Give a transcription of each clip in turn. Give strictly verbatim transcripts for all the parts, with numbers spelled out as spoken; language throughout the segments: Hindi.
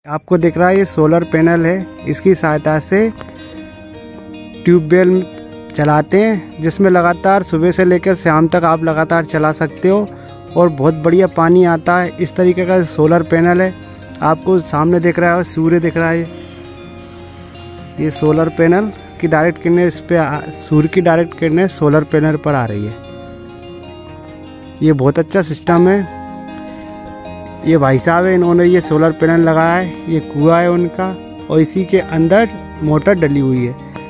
आपको दिख रहा है ये सोलर पैनल है। इसकी सहायता से ट्यूबवेल चलाते हैं, जिसमें लगातार सुबह से लेकर शाम तक आप लगातार चला सकते हो और बहुत बढ़िया पानी आता है। इस तरीके का सोलर पैनल है। आपको सामने दिख रहा है, सूर्य दिख रहा है। ये सोलर पैनल की डायरेक्ट किरणें इस पे, सूर्य की डायरेक्ट किरणें सोलर पैनल पर आ रही है। ये बहुत अच्छा सिस्टम है। ये भाई साहब है, इन्होंने ये सोलर पैनल लगाया है। ये कुआं है उनका और इसी के अंदर मोटर डली हुई है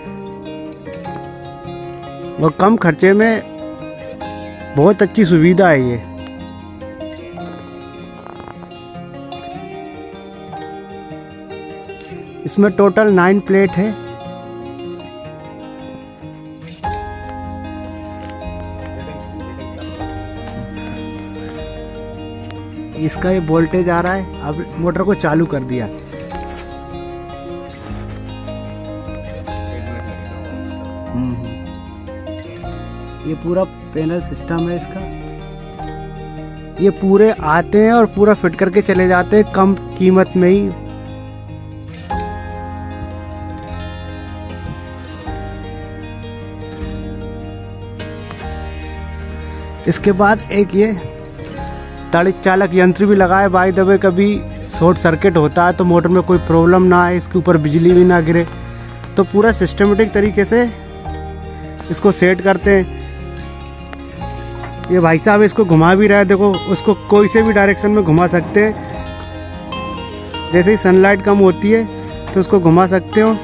और कम खर्चे में बहुत अच्छी सुविधा है ये। इसमें टोटल नाइन प्लेट है। इसका ये वोल्टेज आ रहा है। अब मोटर को चालू कर दिया। ये पूरा पैनल सिस्टम है इसका। ये पूरे आते हैं और पूरा फिट करके चले जाते हैं कम कीमत में ही। इसके बाद एक ये ताड़ित चालक यंत्र भी लगा है। बाय द वे कभी शॉर्ट सर्किट होता है तो मोटर में कोई प्रॉब्लम ना आए, इसके ऊपर बिजली भी ना गिरे, तो पूरा सिस्टमेटिक तरीके से इसको सेट करते हैं। ये भाई साहब इसको घुमा भी रहा है, देखो उसको कोई से भी डायरेक्शन में घुमा सकते हैं। जैसे ही सनलाइट कम होती है तो उसको घुमा सकते हो।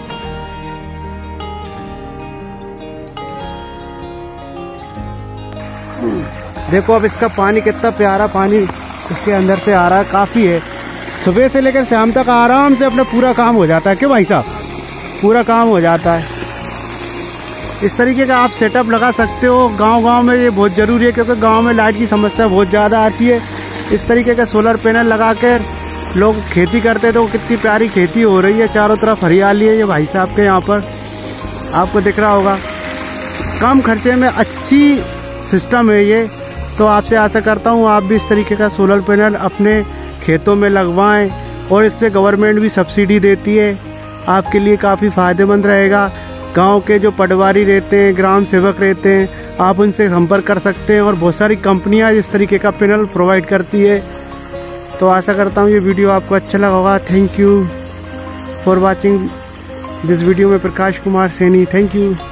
देखो अब इसका पानी कितना प्यारा पानी इसके अंदर से आ रहा है, काफी है। सुबह से लेकर शाम तक आराम से अपना पूरा काम हो जाता है। क्यों भाई साहब, पूरा काम हो जाता है। इस तरीके का आप सेटअप लगा सकते हो। गांव-गांव में ये बहुत जरूरी है, क्योंकि गांव में लाइट की समस्या बहुत ज्यादा आती है। इस तरीके का सोलर पैनल लगाकर लोग खेती करते हैं तो कितनी प्यारी खेती हो रही है। चारों तरफ हरियाली है। ये भाई साहब के यहाँ पर आपको दिख रहा होगा। कम खर्चे में अच्छी सिस्टम है ये। तो आपसे आशा करता हूँ आप भी इस तरीके का सोलर पैनल अपने खेतों में लगवाएं और इससे गवर्नमेंट भी सब्सिडी देती है। आपके लिए काफ़ी फायदेमंद रहेगा। गांव के जो पटवारी रहते हैं, ग्राम सेवक रहते हैं, आप उनसे संपर्क कर सकते हैं और बहुत सारी कंपनियां इस तरीके का पैनल प्रोवाइड करती है। तो आशा करता हूँ ये वीडियो आपको अच्छा लगा होगा। Thank you for watching this video में प्रकाश कुमार सैनी। Thank you.